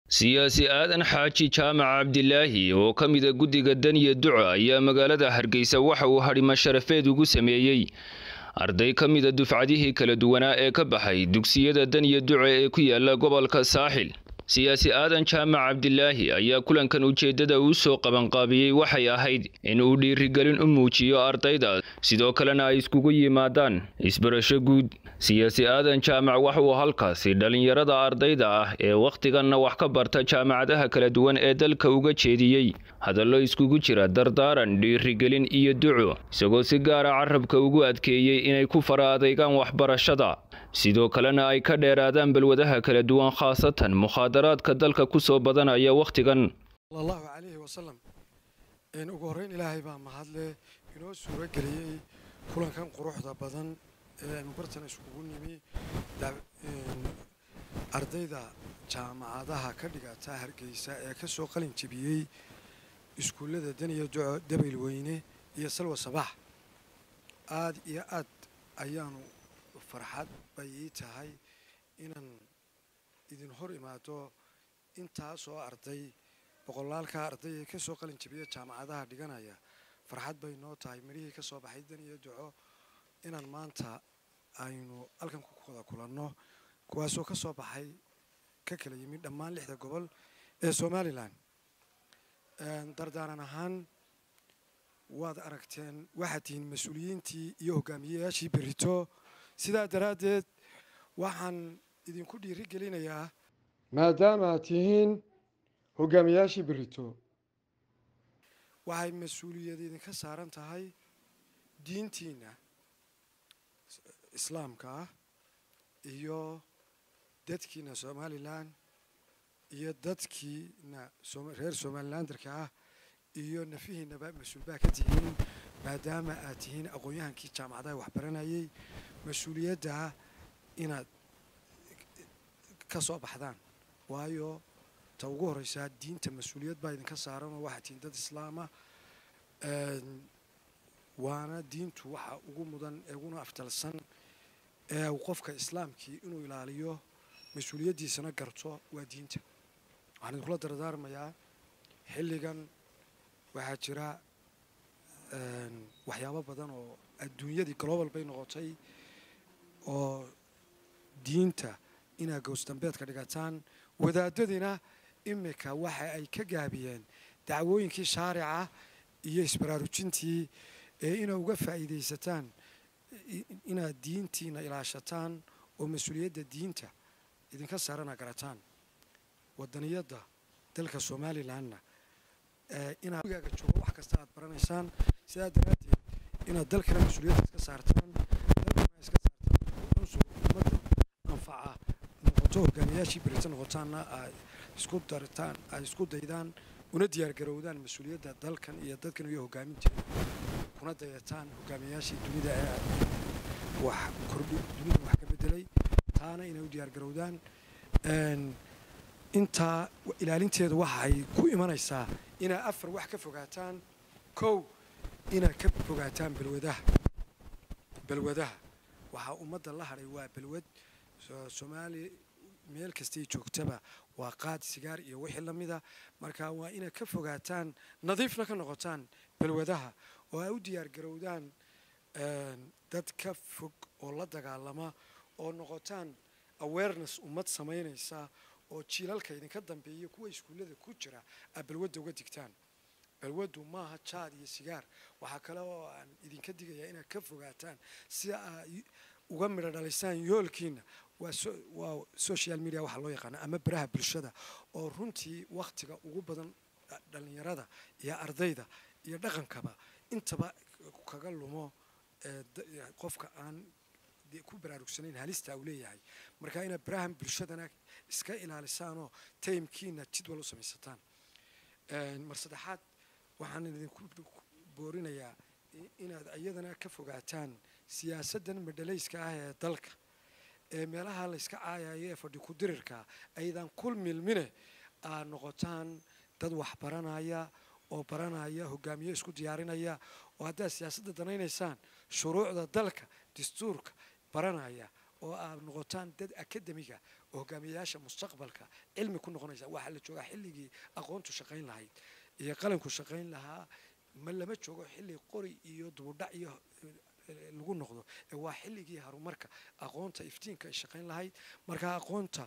siyaasi aadan xaaji jaamac cabdilaahi oo ka mid ah guddiga daniya duco ayaa magaalada Hargeysa waxa uu hadhimo sharafeed ugu sameeyay arday ka mid ah dufcadihii kala duwanaa ee ka baxay dugsiyada daniya duco ee ku yaala gobolka Saaxil. siyaasi aadan jaamac cabdilaahi ayaa kulankan ujeedada uu soo qabanqaabiyay waxay ahayd in uu dhiirigelin u muujiyo ardayda sidoo kalena ay iskugu yimaadaan isbarasho guud. siyaasi aadan jaamac waxa uu halkaasi dhalinyarada ardayda ah ee waqtiganna wax ka barta jaamacadaha kala duwan ee dalka uga jeediyey hadallo iskugu jira dardaaran, dhiirigelin iyo duco, isagoo si gaar ah carabka ugu adkeeyey inay ku fara adeygaan waxbarashada sidoo kalena ay ka dheeraadaan balwadaha kala duwan, khaasatan mukhaadaraadka dalka ku soo badanaya waqtigan. sallallahu alayhi wa sallam ugu horeyn ilaahay baa mahadle inoo suura geliyay kulankan quruxda badan ee bartan isugu nimi ardayda jaamacadaha ka dhigata Hargeysa ee ka soo qalin jabiyay iskuulada daniya duco dabayl weyne iyo salwa sabax. aad iyo aad ayaanu farxad bay tahay inaan idin hor imaado intaas oo arday boqolaalka arday ee ka soo qalin jabiyay jaamacadaha dhiganaya. farxad bay noo tahay marihii ka soo baxay daniya duco inaan maanta aynu halkan ku wada kulanno kuwaasoo ka soo baxay ka kala yimid dhammaan 6 gobol ee Somaliland. dardaaran ahaan waad aragteen waxaad tihiin mas'uuliyiintii iyo hogaamiyayaashii berito, sidaa daraaddeed waxaan idinku dhiirigelinayaa maadaama aad tihiin hogaamiyayaashii berito waxay mas'uuliyad idinka saaran tahay diintiina islaamka iyo dadkiina Somaliland iyo dadkiina reer Somalilandarka ah iyo nafihiinaba mas'uul baa ka tihiin maadaama aad tihiin aqoonyahankii jaamacadaha wax baranayay. mas'uuliyadda inaad ka soo baxdaan waayo ta ugu horeysa diinta mas'uuliyad baa idinka saaran oo waxaad tihiin dad islaama waana diintu waxa ugu mudan ee ugu afdalsan ee qofka islaamkii inuu ilaaliyo mas'uuliyadiisana garto waa diinta. waxaan kula dardaarmayaa xilligan waxaa jira waxyaabo badan oo adduunyadii global bay noqotay oo diinta inaa goosdambeedka dhigataan. wadaadadina imika waxa ay ka gaabiyeen dacwooyinkii shaarica iyo isbaraarujintii ee inaa uga faa'iidaysataan inaad diintiina ilaashataan oo mas'uuliyadda diinta idinka saarana garataan. wadaniyadda dalka Somalilandna inaad gaaga joogo wax kasta aad baranaysaan, sidaa daraaddeed inaad dalkana mas'uuliyad iska saartaan, dalkana iska saartaan ummadda anfaca noqoto hogaamiyayaashii berito noqotaanna ay isku dartaan ay isku daydaan una diyaar garowdaan mas'uuliyadda dalkan iyo dadkan iyo hogaaminteeda kuna dayataan hogaamiyayaashii dunida ee wax kordhi dunida wax ka bedelay taana inay u diyaar garowdaan. inta ilaalinteedu waxay ku imanaysaa inaa afar wax ka fogaataan. kow inaa ka fogaataan balwadaha waxaa ummadda la hadhay waa balwad. Soomaali meel kastay joogtaba waa qaad, sigaar iyo wixii la mida. marka waa inaa ka fogaataan nadiifna ka noqotaan balwadaha oo ay u diyaar garowdaan dad ka fog oo la dagaalama oo noqotaan awareness ummad samaynaysa oo jiilalka idinka dambeeya kuwa iskuulada ku jira balwadda uga digtaan. balwaddu maaha jaad iyo sigaar. waxaa kale oo aan idinka digayaa inaad ka fogaataan si aad uga midho dhalisaan yoolkiina waa social media waxa loo yaqaano ama baraha bulshada oo runtii waqtiga ugu badan dhalinyarada iyo ardayda iyo dhaqankaba intaba kaga lumo qofka aan ku baraarugsanayn halista uu leeyahay. marka inaad baraha bulshadana iska ilaalisaanoo taymkiina jadwal u samaysataan. mar saddexaad waxaan idinku boorinayaa inaad iyadana ka fogaataan siyaasaddan madhalayska ah ee dalka ee meelaha la iska caayayo ee fadhi ku dirirka aydan kul milmine aad noqotaan dad wax baranaya oo baranaya hogaamiye isku diyaarinaya oo haddaad siyaasadda danaynaysaan shuruucda dalka dastuurka baranaya oo aad noqotaan dad akademiga oo hogaamiyayaasha mustaqbalka cilmi ku noqonaysa waxaa la joogaa xilligii aqoontu shaqayn lahayd iyo qalanku shaqayn lahaa ma lama joogo xilli qori iyo dubudhac iyo lagu noqdo waa xilligii horumarka aqoonta iftiinka ay shaqayn lahayd marka aqoonta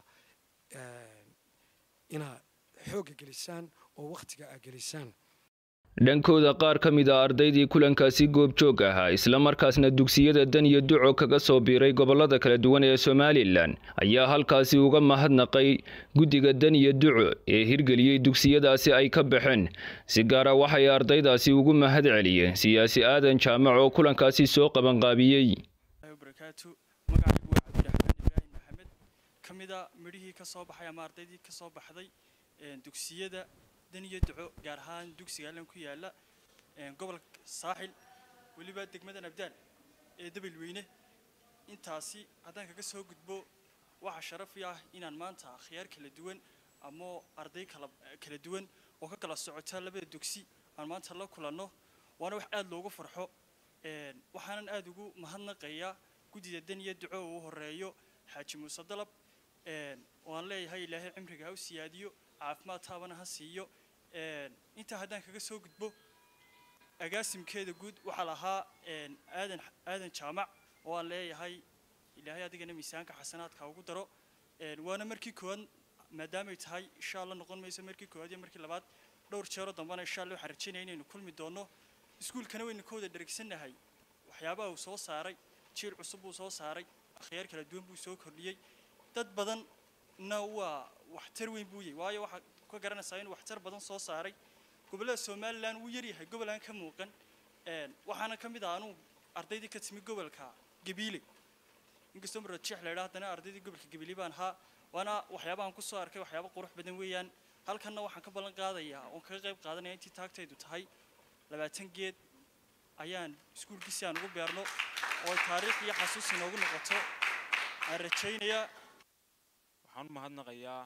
inaa xooga gelisaan oo waqtiga aa gelisaan dhankooda qaar ka mid a ardaydii kulankaasi goobjoog ahaa isla markaasna dugsiyada dan iyo duco kaga soo biiray gobollada kala duwan ee Somaliland ayaa halkaasi uga mahadnaqay guddiga dan iyo duco ee hirgeliyay dugsiyadaasi ay ka baxeen si gaar ah waxay ardaydaasi ugu mahad celiyeen siyaasi aadan jaamac oo kulankaasi soo qaban qaabiyay kamida midhihii ka soo baxay ama ardaydii ka soo baxday dugsiyada dan iyo duco gaar ahaan dugsiga ku yaala gobolka saaxil waliba degmada Nabdal ee Dabilweyne intaasi haddaan kaga soo gudbo waxa sharaf ah inaan maanta khiyaar kala duwan ama arday kala duwan oo ka kala socota labada dugsi aan maanta la kulanno waana wax aad loogu farxo waxaanan aad ugu mahadnaqayaa guddida dan iyo duco oo horeeyo Xaaji Muuse Dalab waan leeyahay Ilaahay cimriga ha u siyaadiyo caafimaad taabana ha siiyo inta haddaan kaga soo gudbo agaasimkeeda guud waxa lahaa aadan jaamac oo aan leeyahay Ilaahay adigana miisaanka xasanaadka ugu daro waana markii koowaad maadaama ay tahay insha Allah noqon mayso markii koowaad iyo markii labaad dhowr jeer dambana insha Allah waxaan rajaynayaa inaynu kulmi doono iskuulkana waynu kooda dheregsanahay waxyaabaha uu soo saaray jiil cusub uu soo saaray khiyaar kala duwan buu soo kordhiyay dad badan waa waxtar weyn buu yahay waayo waxa ka garanaysaa in waxtar badan soo saaray gobolada Somaliland uu yar yahay gobolaan ka muuqan waxaana kamid ah anu ardaydii ka timi gobolka Gabiley inkastoo marjiix la yiraahdo ardaydii gobolka Gabiley baan ahaa waana waxyaabahan ku soo arkay waxyaabo qurux badan weeyaan halkana waxaan ka ballan qaadayaa oo kaga qayb qaadanaya intii taagtaydu tahay 20 geed ayaan iskuulkiisa aan ugu beerno oo taariikh iyo xasuus inoogu noqoto aan rajaynayaa waxaan u mahadnaqayaa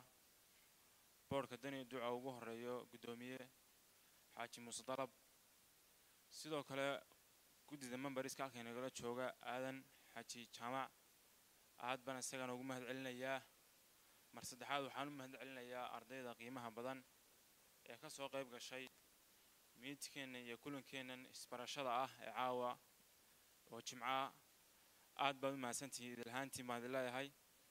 boorka dan iyo duco ugu horeeyo gudoomiye Xaaji Muuse Dalab sidoo kale guddida memberiska halkan nagala jooga aadan Xaaji Jaamac aad baan isagana ugu mahad celinayaa mar saddexaad waxaan u mahad celinayaa ardayda qiimaha badan ee ka soo qayb gashay meetingkeena iyo kulankeena isbarashada ah ee caawa oo jimca aad baan u mahadsantihiin ilaahantii mahad leeyahay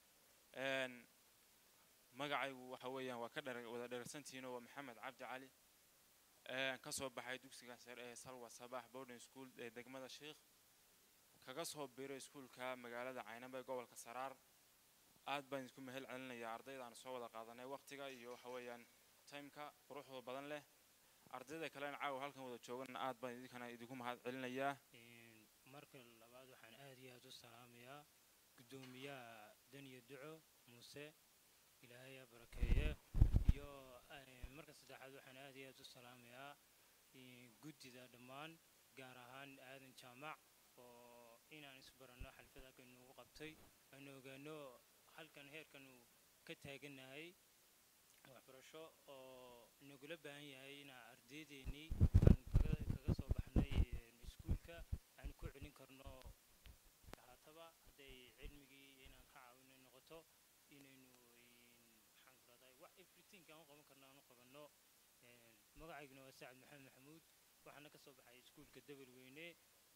magacaygu waxa weeyaan waa ka wada dheersantihiin oo Maxamed Cabdi Cali ka soo baxay dugsiga sare ee Salwa Sabax Boarding School ee degmada Sheekh kaga soo biiray iskuulka magaalada Caynaba ee gobolka Saraar aad baan isku mahad celinayaa ardayda soo wada qaadanay waqtiga iyo waxa weeyaan timeka quruxda badan leh ardayda kale caawa halkan wada joogan aad baan idinku mahad celinayaa marka labaad waxaan aad iyo aad u salaamayaa gudoomiyaha dan iyo duco Muuse Ilaahay barakeeye iyo marka saddexaad waxaan aad iyo aad u salaamayaa guddida dhammaan gaar ahaan aadan jaamac oo inaan isbarano xalfada ka noogu qabtay aan ogaano halkan heerkan uu ka taaganahay waxbarasho oo nagula baahan yahay in ardaydeeni aan kaga soo baxnay iskuulka aan ku celin karno haataba haday cilmigii inaan ka caawino noqoto inaynu wax everything aan qaban karno aan qabano magacayguna waa Saacid Maxamed Maxamuud waxaana ka soo baxay iskuulka Dabilweyne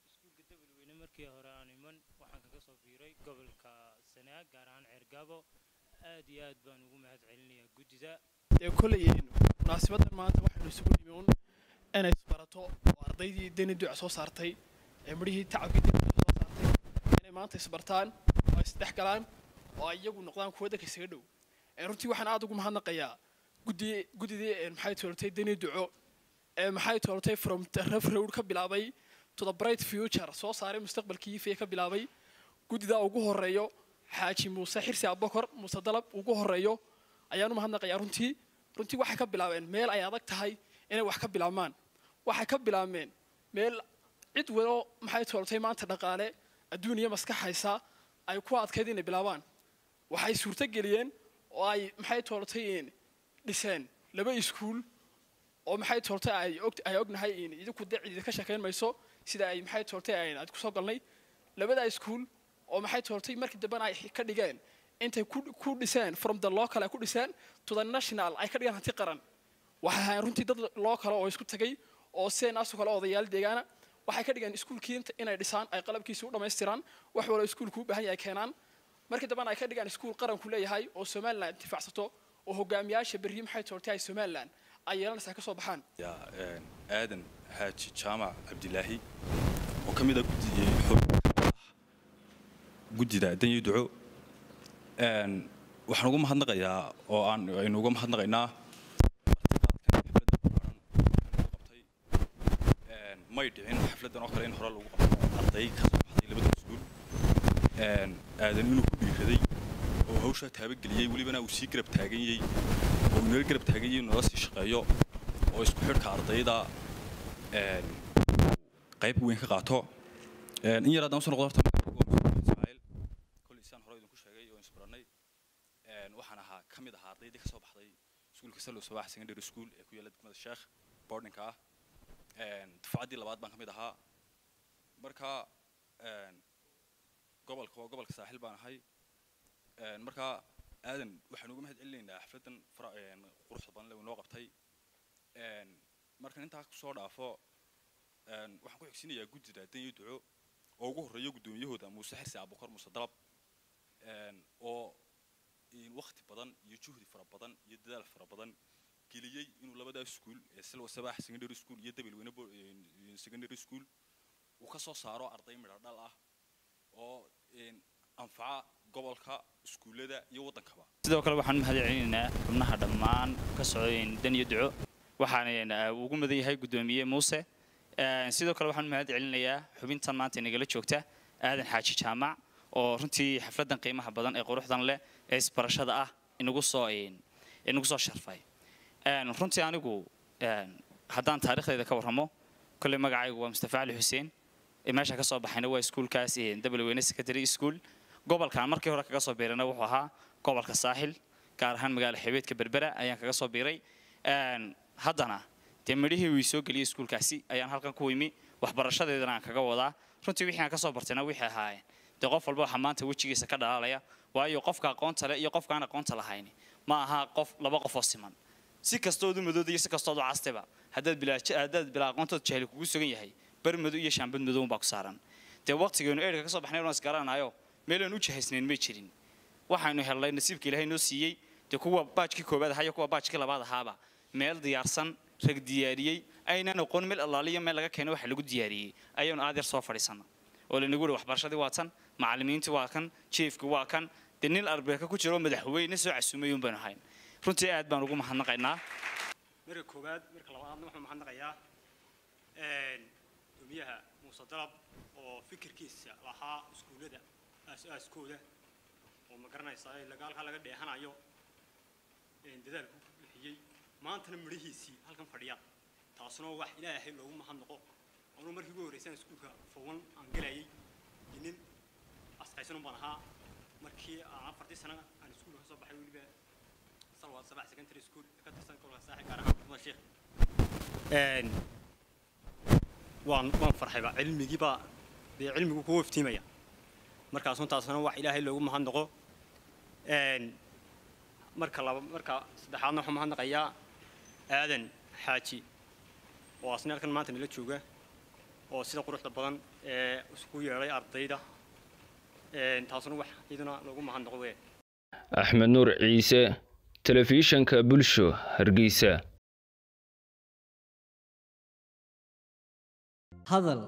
markii hore aan iman waxaan kaga soo biiray gobolka Sanaag gaar ahaan Ceergabo aad iyo aad baan ugu mahad celinayaa guddida kulliyeenu munaasabada maanta waxaanu isugu nimid inay isbarato oo ardaydii dan iyo duco soo saartay ee midhihii tacabkii dan iyo duco soo saartay inay maanta isbartaan oo isdhex galaan oo iyagu noqdaan kuwa dadka isaga dhow runtii waxaan aad ugu mahadnaqayaa guddidii maxay tooltay dan iyo duco maxay tooltay from road ka bilaabay to the bright future soo saaray mustaqbalkiisa ka bilaabay guddida ugu horeeyo Xaaji Muuse Xirsi Abubakar Muuse Dalab ugu horeeyo ayaan u mahadnaqayaa runtii waxay ka bilaabeen meel ay adag tahay inay wax ka bilaabmaan waxay ka bilaabeen meel cid wado maxay tooltay maanta dhaqaale adduuniya maskaxaysa ay ku adkeyd inay bilaabaan waxay suurta geliyeen oo ay maxay tooltay dhiseen laba iskuul oo maxay tooltay ay ognahay in idinku dacid ka shaqeyn mayso sida ay maxay tooltay ay aad ku soo galnay labada iskuul oo maxay tooltay markii dambe ay ka dhigeen intay ku dhiseen from the local ay ku dhiseen to the national ay ka dhigaan hanti qaran waxay ahayn runtii dad local oo isku tagay oo seenaas kale odayaal deegaana waxay ka dhigaan iskuulkii inay dhisaan ay qalabkiisa u dhameystiraan wax wala iskuulku u baahan yahay keenaan markii dambana ay ka dhigaan iskuul qaran ku leeyahay oo Soomaaliland intifacsato oo hogaamiyaasha bariim maxay toortay Soomaaliland ay yeelanaysaa ka soo baxaan aadan xaaji jaamac cabdilaahi oo ka mid ah gudida daniyo duco waxaan ugu mahadnaqayaa oo aynu uga mahadnaqaynaa may dhicin xafladan oo kale in hore lagu qabto arday ka soo baxday labada iskuul aadan inuu ku dhiiraday oo hawsha taabageliyay walibana uu sii garab taagan yahay oo meel garab taagan yahay noo sii shaqeeyo oo isku xidhka ardayda qayb weyn ka qaato in yar haddaan soo noqdo horta Ismaaciil kulli isaan hore idinku sheegay oo isbaranay waxaan ahaa ka mid ahaa ardaydii ka soo baxday iskuulka Salo Sabax Secondary School ee ku yaala degmada Sheekh boardingka ah dufcadii labaad baan ka mid ahaa marka gobolka saaxil baan ahay marka aadan waxaan uga mahad celinaynaa xafladan quruxda badan ee noo qabtay marka inta ku soo dhaafo waxaan ku xigsiinayaa gudida daniyo duco oo ugu horeeyo gudoomiyahooda Muuse Xirsi Abukar Muuse Dalab oo waqti badan iyo juhdi fara badan iyo dadaal fara badan geliyay inuu labada iskuul ee Salo Sabax Secondary School iyo Dabilweyne Secondary School uu ka soo saaro arday midho dhal ah oo anfaca gobolka iskuulada iyo wadankaba sidoo kale waxaan mahad celinaynaa xubnaha dhammaan ka socdeen daniyo duco waxaan ugu madan yahay gudoomiye Muuse sidoo kale waxaan mahad celinayaa xubintan maanta inagala joogta aadan xaaji jaamac oo runtii xafladan qiimaha badan ee quruxdan leh ee isbarashada ah inagu soo sharfay runtii anigu haddaan taariikhdayda ka warramo kulli magacaygu waa Mustafa Ali Xuseen meesha ka soo baxayna waa iskuulkaas Dabilweyne Secondary School gobolkan markii hore kaga soo biirana wuxuu ahaa gobolka saaxil gaar ahaan magaalada xebeedka Berbera ayaan kaga soo biiray haddana midhihii uu soo galiyay iskuulkaasi ayaan halkan ku yimi waxbarashadeedana aan kaga wadaa runtii wixii aan ka soo bartayna wixii ahaayeen qof walba waxa maanta wajigiisa ka dhalaalaya waayo qofka aqoonta leh iyo qofka aan aqoonta lahayn ma aha laba qof oo siman si kastoodu madooda iyo si kastoodu castaba haddaad bilaa aqoontood jahli kugu sugan yahay barmadu iyo shaambad madow baa ku saaran waqtigeenu eerka ka soo baxnay oo isgaranayo meel aan u jahaysnayn ma jirin waxaanu helnay nasiibka Ilaahay noo siiyay kuwa baajkii koobaad ahaa iyo kuwa baajkii labaad ahaaba meel diyaarsan rag diyaariyay ayna noqon meel allaaliyo meel laga keenay wax lagu diyaariyay ayaan aad yar soo fadhiisana oo la nagu waxbarashadii waa tan macallimiintu waa kan chiefku waa kan nin arbeeka ku jiro madaxweyne soo casuumay baan ahayn runtii aad baan ugu mahadnaqaynaa marka koobaad marka labaadna waxaan mahadnaqayaa gudoomiyaha Muuse Dalab oo fikirkiisa lahaa iskuulada aasaaskooda oo ma garanaysaa laga dheehanayo dadaal ku bixiyay maantana midhihiisii halkan fadhiya taasuna wax Ilaahay loogu mahadnaqo oo markii ugu horeysay iskuulka fowan aan galayay inin asqaysan baan ahaa markii aan 4 sano aan iskuulka soo baxay waliba Salo Sabax Secondary School ka tirsan gobolka saaxil gaar ahaan waa sheekh waan farxayba cilmigu ku iftiimaya markaas taasna wax Ilaahay loogu mahadnaqo marka saddexaadna waxaan mahadnaqayaa aadan xaaji oo asna halkan maanta nala jooga oo sida quruxda badan ee isku yeelay ardayda taasna wax idina loogu mahadnaqo Axmed Nuur Ciise telefishanka bulsho Hargeysa hadal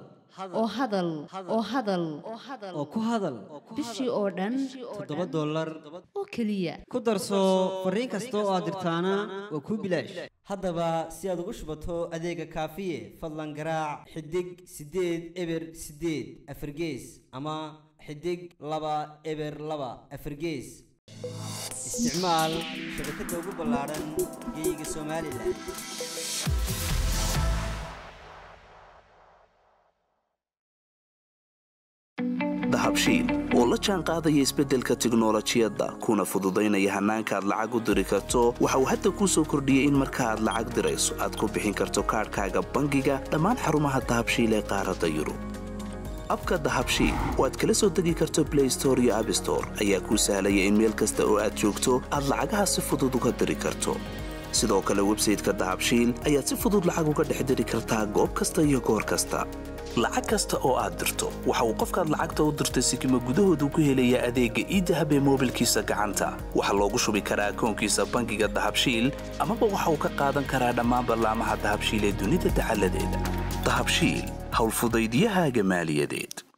oo ku hadal bishii oo dhan $7 oo kaliya ku darso fariin kasta oo aad dirtaana waa ku bilaash haddaba si aad ugu shubato adeega kaafiye fadlan garaac xidig 8 eber 8 afargees ama xidig 2 eber 2 afargees isticmaal shabakadda ugu ballaaran geeyiga Soomaaliland dahabshiil oo la jaan qaadaya isbeddelka tiknoolajiyadda kuna fududaynaya hannaanka aad lacag u diri karto waxa uu hadda kuu soo kordhiyey in marka aad lacag dirayso aad ku bixin karto kaadhkaaga bangiga dhammaan xarumaha dahabshiil ee qaaradda Yurub abka dahabshiil oo aad kala soo degi karto Play Store iyo App Store ayaa kuu sahlaya in meel kasta oo aad joogto aad lacagaha si fudud uga diri karto sidoo kale website-ka dahabshiil ayaad si fudud lacag uga dhex diri kartaa goob kasta iyo goor kasta lacag kasta oo aad dirto waxa uu qofkaad lacagta u dirtay sikimo gudahoodu ku helayaa adeegga e-dahab ee moobilkiisa gacanta waxa loogu shubi karaa akoonkiisa bangiga dahabshiil amaba waxa uu ka qaadan karaa dhammaan barnaamijyada dahabshiil ee dunida dacaladeeda dahabshiil hawlfudaydyahaaga maaliyadeed